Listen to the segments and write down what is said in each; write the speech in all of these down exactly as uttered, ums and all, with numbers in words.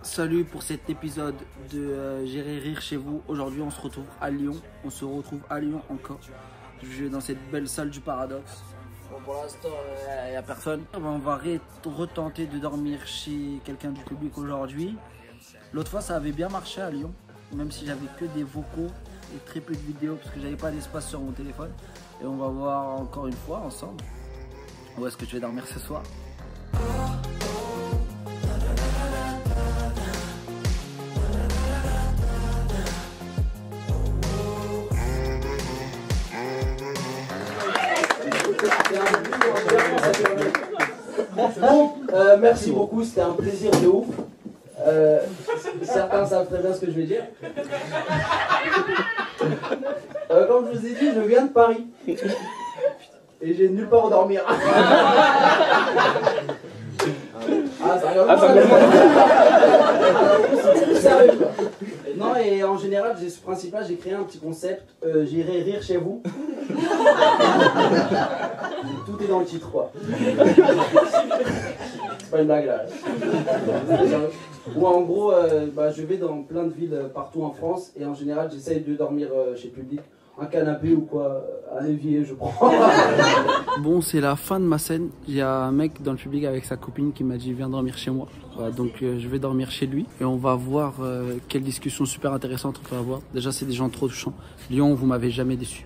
Salut pour cet épisode de euh, J'irai rire chez vous. Aujourd'hui on se retrouve à Lyon. On se retrouve à Lyon encore. Je vais dans cette belle salle du Paradoxe. Bon, pour l'instant il euh, n'y a personne. On va retenter de dormir chez quelqu'un du public aujourd'hui. L'autre fois ça avait bien marché à Lyon. Même si j'avais que des vocaux et très peu de vidéos parce que j'avais pas d'espace sur mon téléphone. Et on va voir encore une fois ensemble où est-ce que je vais dormir ce soir. Bon, euh, merci beaucoup, c'était un plaisir de ouf. Euh, certains savent très bien ce que je vais dire. Euh, comme je vous ai dit, je viens de Paris. Et j'ai nulle part où dormir. Ah, ça rigole pas. C'est sérieux, quoi. Non, et en général, j'ai ce principe-là, j'ai créé un petit concept. Euh, J'irai rire chez vous. Tout est dans le titre, quoi. C'est pas une blague, là. Ou en gros, euh, bah, je vais dans plein de villes partout en France. Et en général, j'essaye de dormir euh, chez le public. Un canapé ou quoi, un évier, je prends. Bon, c'est la fin de ma scène. Il y a un mec dans le public avec sa copine qui m'a dit viens dormir chez moi. Voilà, donc euh, je vais dormir chez lui et on va voir euh, quelle discussion super intéressante on peut avoir. Déjà, c'est des gens trop touchants. Lyon, vous m'avez jamais déçu.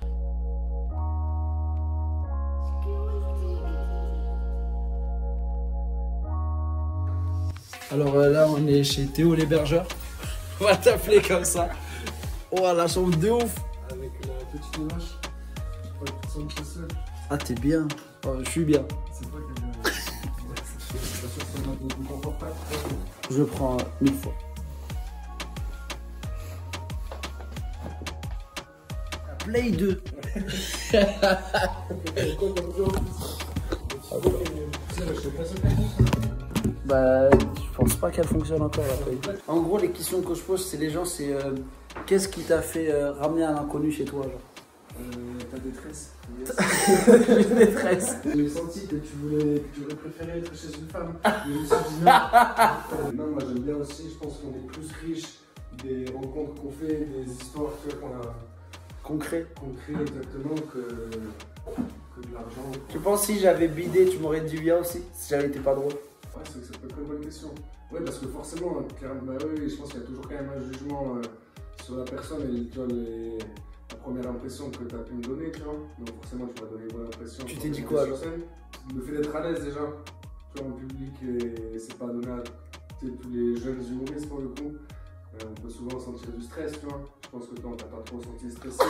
Alors euh, là, on est chez Théo l'hébergeur. On va t'appeler comme ça. Oh, la chambre de ouf. Avec la petite image, pas que tu te sens tout seul. Ah, t'es bien. Oh, je suis bien. C'est toi qui es bien. C'est sûr que ça m'a beaucoup confortable. Je prends mille fois. Play deux. Bah, je pense pas qu'elle fonctionne encore la Play. En gros, les questions que je pose, c'est les gens, c'est euh, qu'est-ce qui t'a fait euh, ramener un inconnu chez toi, genre? Euh, ta détresse. Une détresse. J'ai senti que tu voulais, que tu aurais préféré être chez une femme. Je me suis dit non. Euh, non, moi j'aime bien aussi, je pense qu'on est plus riche des rencontres qu'on fait, des histoires qu'on a Concret. concret exactement que, que de l'argent. Tu penses si j'avais bidé, tu m'aurais dit bien aussi, si j'avais été pas drôle? Ouais, c'est que ça peut être une bonne question. Ouais, parce que forcément, clairement, bah oui, je pense qu'il y a toujours quand même un jugement euh, sur la personne et tu vois, les, la première impression que tu as pu me donner, tu vois. Donc forcément, tu vas donner une bonne impression. Tu t'es dit quoi alors? Le fait d'être à l'aise déjà, tu vois, en public, et c'est pas donné à tous les jeunes humoristes pour le coup. Euh, on peut souvent sentir du stress, tu vois. Je pense que toi, t'as pas trop senti stressé.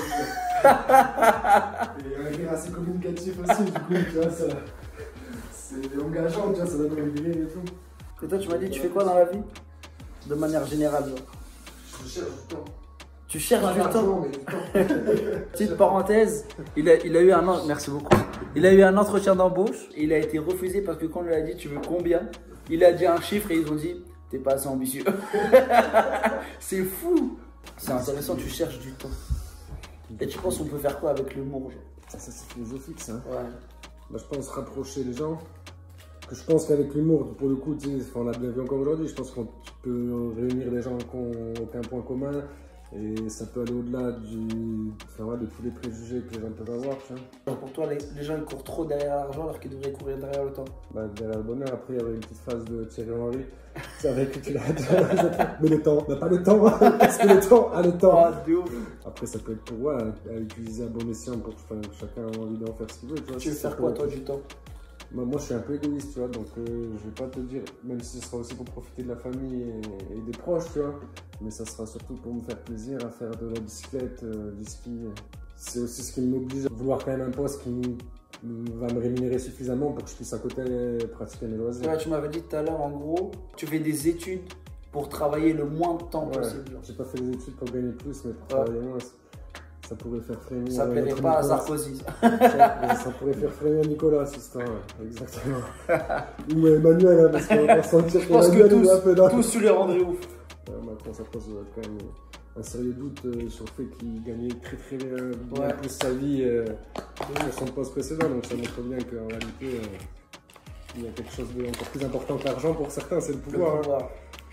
Et un rire assez communicatif aussi, du coup, tu vois, ça. C'est engageant, tu vois, ça donne envie de rire et tout. Et toi, tu m'as dit, tu fais quoi dans la vie? De manière générale, genre. Je cherche du temps. Tu cherches Pas du d'argent, temps. mais du temps. Petite parenthèse, il a, il a eu un en- merci beaucoup. Il a eu un entretien d'embauche et il a été refusé parce que quand on lui a dit tu veux combien, il a dit un chiffre et ils ont dit t'es pas assez ambitieux. C'est fou. C'est intéressant, tu cherches du temps. Et tu penses qu'on peut faire quoi avec l'humour, genre? Ça, ça c'est philosophique, ça. Ouais. Bah, je pense rapprocher les gens. Que je pense qu'avec l'humour, pour le coup, tu sais, on l'a bien vu encore aujourd'hui, je pense qu'on peut réunir des gens qui n'ont aucun point commun. Et ça peut aller au-delà du, enfin, ouais, de tous les préjugés que les gens peuvent avoir. Tu vois. Genre pour toi, les, les gens ils courent trop derrière l'argent alors qu'ils devraient courir derrière le temps. Bah, derrière le bonheur, après, il y avait une petite phrase de Thierry Henry. C'est vrai que tu l'as dit. Mais le temps, on n'a pas le temps. Parce que le temps a le temps. Ah, de ouf. Après, ça peut être pour ouais, à utiliser à bon escient pour que enfin, chacun ait envie d'en faire ce qu'il veut. Tu, vois, Tu veux si faire ça quoi peut- toi du temps? Moi, moi, je suis un peu égoïste, tu vois, donc euh, je vais pas te dire, même si ce sera aussi pour profiter de la famille et, et des proches, tu vois, mais ça sera surtout pour me faire plaisir à faire de la bicyclette, euh, du ski. C'est aussi ce qui m'oblige à vouloir quand même un poste qui m- va me rémunérer suffisamment pour que je puisse à côté pratiquer mes loisirs. Ouais, tu m'avais dit tout à l'heure, en gros, tu fais des études pour travailler le moins de temps Ouais, possible. genre. j'ai pas fait des études pour gagner plus, mais pour Ouais. travailler moins. Ça pourrait faire frémir. Ça plairait notre pas à Nicolas. Sarkozy. ça. Ça, ça pourrait faire frémir Nicolas, ce temps, ouais, exactement. Ou Emmanuel, hein, parce qu'on va sentir Je pense que qu'Emmanuel, il est un peu tous, dans- tous tu les rendrais ouf. Euh, Macron, ça pose euh, quand même un sérieux doute euh, sur le fait qu'il gagnait très très bien, bien Ouais. plus sa vie euh, sur son poste précédent. Donc ça montre bien qu'en réalité, euh, il y a quelque chose d'encore plus important que l'argent pour certains, c'est le Le pouvoir. hein. pouvoir.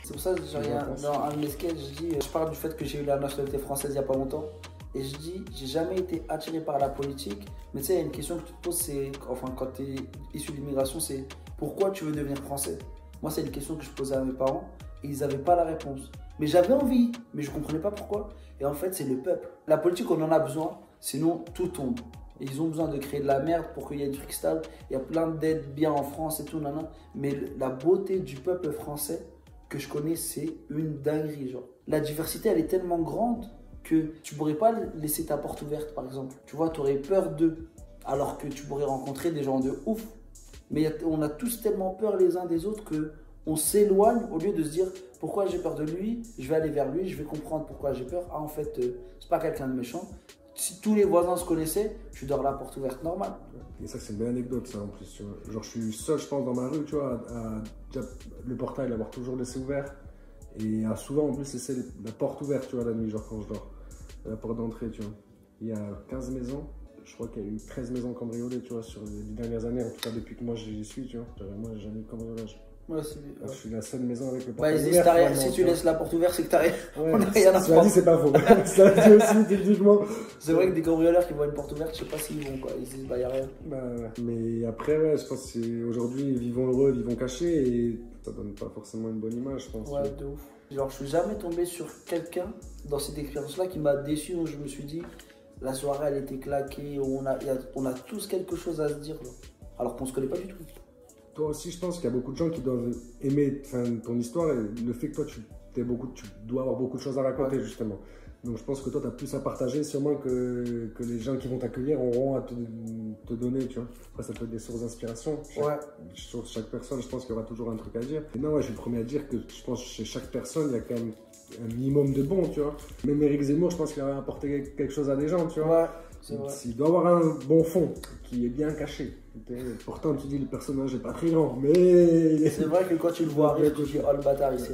C'est pour ça que genre, y a, dans un de mes sketchs, je dis, je parle du fait que j'ai eu la nationalité française il n'y a pas longtemps. Et je dis, j'ai jamais été attiré par la politique. Mais tu sais, il y a une question que tu te poses, c'est, enfin, quand tu es issu de l'immigration, c'est pourquoi tu veux devenir français? Moi, c'est une question que je posais à mes parents et ils n'avaient pas la réponse. Mais j'avais envie, mais je ne comprenais pas pourquoi. Et en fait, c'est le peuple. La politique, on en a besoin, sinon tout tombe. Et ils ont besoin de créer de la merde pour qu'il y ait du truc stable. Il y a plein d'aides bien en France et tout, nana. Mais la beauté du peuple français que je connais, c'est une dinguerie, genre. La diversité, elle est tellement grande que tu pourrais pas laisser ta porte ouverte, par exemple. Tu vois, tu aurais peur d'eux, alors que tu pourrais rencontrer des gens de ouf. Mais on a tous tellement peur les uns des autres que on s'éloigne au lieu de se dire pourquoi j'ai peur de lui, je vais aller vers lui, je vais comprendre pourquoi j'ai peur. Ah, en fait, euh, c'est pas quelqu'un de méchant. Si tous les voisins se connaissaient, je suis dehors la porte ouverte normale. Et ça, c'est une belle anecdote, ça, en plus. Tu vois. Genre, je suis seul, je pense, dans ma rue, tu vois, à, à, le portail, l'avoir toujours laissé ouvert. Et à souvent, en plus, laisser la porte ouverte, tu vois, la nuit, genre quand je dors. La porte d'entrée, tu vois. Il y a quinze maisons. Je crois qu'il y a eu treize maisons cambriolées, tu vois, sur les dernières années, en tout cas depuis que moi j'y suis, tu vois. Moi, j'ai jamais eu de cambriolage. Ouais, c'est... Ouais. Je suis la seule maison avec le portail ouais, ouvert. Vraiment, si tu laisses la porte ouverte, c'est que t'as rien. Ouais, on a rien à faire. C'est pas faux. Ça dit aussi, techniquement. C'est vrai que des cambrioleurs qui voient une porte ouverte, je sais pas s'ils vont, quoi. Ils se disent, bah, y a rien. Bah, ouais. Mais après, ouais, je pense que aujourd'hui, vivons heureux, vivons cachés, et ça donne pas forcément une bonne image, je pense. Ouais, ouais. De ouf. Genre, je suis jamais tombé sur quelqu'un dans cette expérience-là qui m'a déçu, où je me suis dit, la soirée, elle était claquée, on a, a, on a tous quelque chose à se dire, là, alors qu'on se connaît pas du tout. Toi aussi, je pense qu'il y a beaucoup de gens qui doivent aimer ton histoire et le fait que toi, tu, t'es beaucoup, tu dois avoir beaucoup de choses à raconter, ouais. Justement. Donc, je pense que toi, tu as plus à partager, sûrement que, que les gens qui vont t'accueillir auront à te, te donner, tu vois. Après, ça peut être des sources d'inspiration. Ouais. Sur chaque personne, je pense qu'il y aura toujours un truc à dire. Et non, ouais, je suis le premier à dire que je pense que chez chaque personne, il y a quand même un minimum de bon, tu vois. Même Éric Zemmour, je pense qu'il a apporté quelque chose à des gens, tu vois. Ouais, c'est vrai. Il doit avoir un bon fond qui est bien caché. Pourtant, tu dis le personnage est pas très grand, mais. C'est vrai que quand tu le vois arriver, tu dis oh le bâtard, il s'est.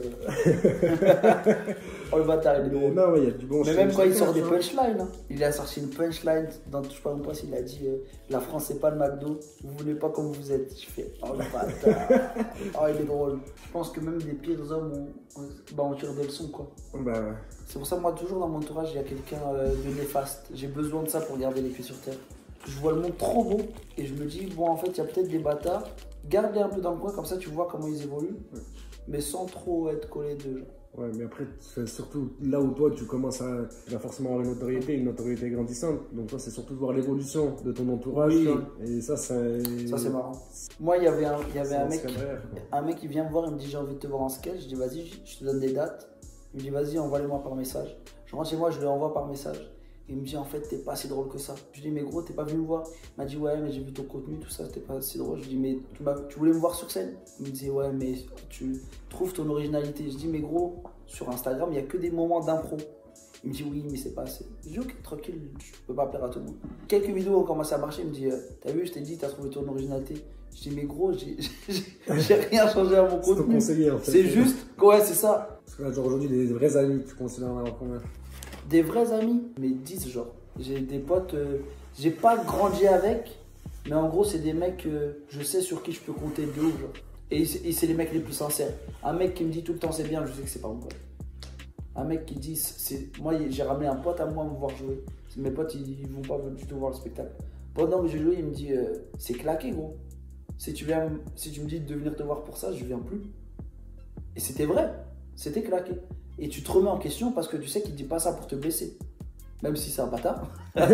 Oh le bâtard, il est drôle. Non, il y a du bon. Mais même quand il sort des punchlines, hein. Il a sorti une punchline dans Touche pas mon poste, il a dit euh, la France c'est pas le McDo, vous voulez pas comme vous êtes. Je fais oh le bâtard. Oh, il est drôle. Je pense que même les pires hommes, on, on, bah, on tire des leçons, quoi. Bah ouais. C'est pour ça, moi, toujours dans mon entourage, il y a quelqu'un euh, de néfaste. J'ai besoin de ça pour garder les pieds sur terre. Je vois le monde trop beau et je me dis, bon, en fait, il y a peut-être des bâtards. Garde-les un peu dans le coin, comme ça, tu vois comment ils évoluent, ouais. Mais sans trop être collé d'eux. Genre. Ouais, mais après, surtout là où toi, tu commences à, tu vas forcément avoir une notoriété, une notoriété grandissante. Donc, toi, c'est surtout de voir l'évolution de ton entourage. Oui. Et ça, c'est. Ça, c'est marrant. Moi, il y avait un, il y avait un mec, un mec qui vient me voir, il me dit, j'ai envie de te voir en sketch. Je dis, vas-y, je te donne des dates. Il me dit, vas-y, envoie-les-moi par message. Je rentre chez moi, je lui envoie par message. Il me dit, en fait, t'es pas si drôle que ça. Je lui dis, mais gros, t'es pas venu me voir. Il m'a dit, ouais, mais j'ai vu ton contenu, tout ça, t'es pas si drôle. Je lui dis, mais tu, tu voulais me voir sur scène? Il me disait, ouais, mais tu trouves ton originalité. Je dis, mais gros, sur Instagram, il n'y a que des moments d'impro. Il me dit, oui, mais c'est pas assez. Je dis, ok, tranquille, je peux pas plaire à tout le monde. Quelques vidéos ont commencé à marcher. Il me dit, t'as vu, je t'ai dit, t'as trouvé ton originalité. Je dis, mais gros, j'ai rien changé à mon contenu. C'est en fait. Juste, ouais, c'est ça. Parce que là, genre aujourd'hui, des vrais amis, tu considères en avoir combien? Des vrais amis, mais dix genre. J'ai des potes, euh, j'ai pas grandi avec, mais en gros, c'est des mecs, euh, je sais sur qui je peux compter de ouf, genre. Et, et c'est les mecs les plus sincères. Un mec qui me dit tout le temps c'est bien, je sais que c'est pas mon pote. Un mec qui dit, c'est moi, j'ai ramené un pote à moi à me voir jouer. Mes potes, ils, ils vont pas du tout voir le spectacle. Pendant que je jouais, il me dit, euh, c'est claqué, gros. Si tu, viens, si tu me dis de venir te voir pour ça, je viens plus. Et c'était vrai, c'était claqué. Et tu te remets en question parce que tu sais qu'il ne dit pas ça pour te blesser. Même si c'est un bâtard.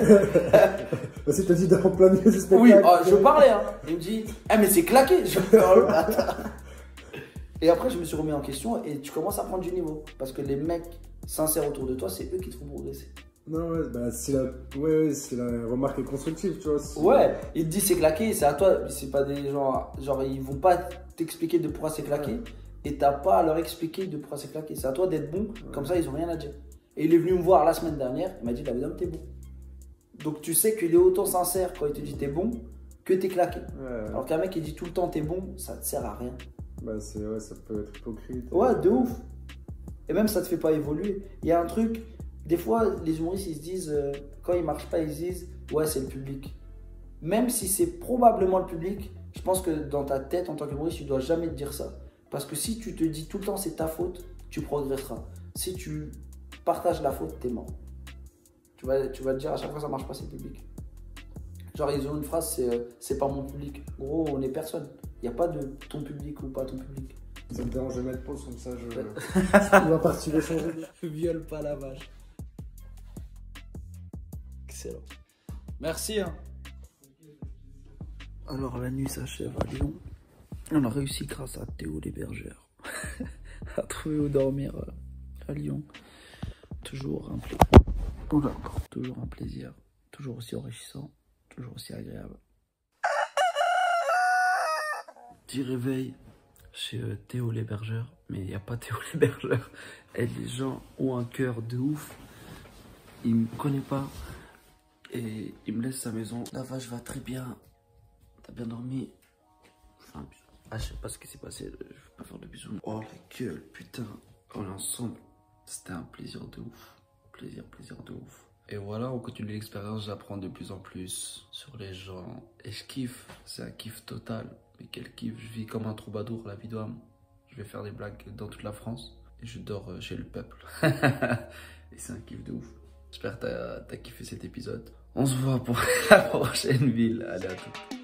Parce qu'il t'a dit d'en plein milieu du spectacle. Oui, oh, je parlais. Hein. Il me dit, ah, mais c'est claqué. Je fais, oh, le bâtard. Et après, je me suis remis en question et tu commences à prendre du niveau. Parce que les mecs sincères autour de toi, c'est eux qui te font progresser. Non, ouais, bah, si la, ouais, ouais, si la remarque est constructive, tu vois. Si... Ouais, il te dit c'est claqué, c'est à toi. C'est pas des gens, genre, ils vont pas t'expliquer de pourquoi c'est claqué. Ouais. Et t'as pas à leur expliquer de pourquoi c'est claqué. C'est à toi d'être bon, ouais. Comme ça ils ont rien à dire. Et il est venu me voir la semaine dernière, il m'a dit David, t'es bon. Donc tu sais qu'il est autant sincère quand il te dit t'es bon que t'es claqué. Ouais, ouais. Alors qu'un mec qui dit tout le temps t'es bon, ça te sert à rien. Bah c'est, ouais, ça peut être hypocrite. Ouais, de ouf. Et même ça te fait pas évoluer. Il y a un truc, des fois les humoristes ils se disent, euh, quand ils marchent pas ils se disent ouais c'est le public. Même si c'est probablement le public, je pense que dans ta tête en tant qu'humoriste tu dois jamais te dire ça. Parce que si tu te dis tout le temps c'est ta faute, tu progresseras. Si tu partages la faute, t'es mort. Tu vas, tu vas te dire à chaque fois ça marche pas, c'est le public. Genre ils ont une phrase, c'est euh, c'est pas mon public. Gros, on est personne. Il n'y a pas de ton public ou pas ton public. Ça me dérange de mettre pause comme ça, je... On va partir échanger. Viole pas la vache. Excellent. Merci. Hein. Alors la nuit s'achève à Lyon. On a réussi grâce à Théo l'hébergeur à trouver où dormir à Lyon. Toujours un plaisir. Oula, toujours un plaisir. Toujours aussi enrichissant. Toujours aussi agréable. Petit réveil chez euh, Théo l'hébergeur. Mais il n'y a pas Théo l'hébergeur. Et les gens ont un cœur de ouf. Il me connaît pas. Et il me laisse sa maison. La vache va très bien. T'as bien dormi? Enfin, ah, je sais pas ce qui s'est passé. Je vais pas faire de bisous. Oh la gueule, putain. On est ensemble. C'était un plaisir de ouf. Plaisir, plaisir de ouf. Et voilà, on continue l'expérience. J'apprends de plus en plus sur les gens. Et je kiffe. C'est un kiff total. Mais quel kiff. Je vis comme un troubadour, la vie d'homme. Je vais faire des blagues dans toute la France. Et je dors chez le peuple. Et c'est un kiff de ouf. J'espère que t'as t'as kiffé cet épisode. On se voit pour la prochaine ville. Allez, à tout.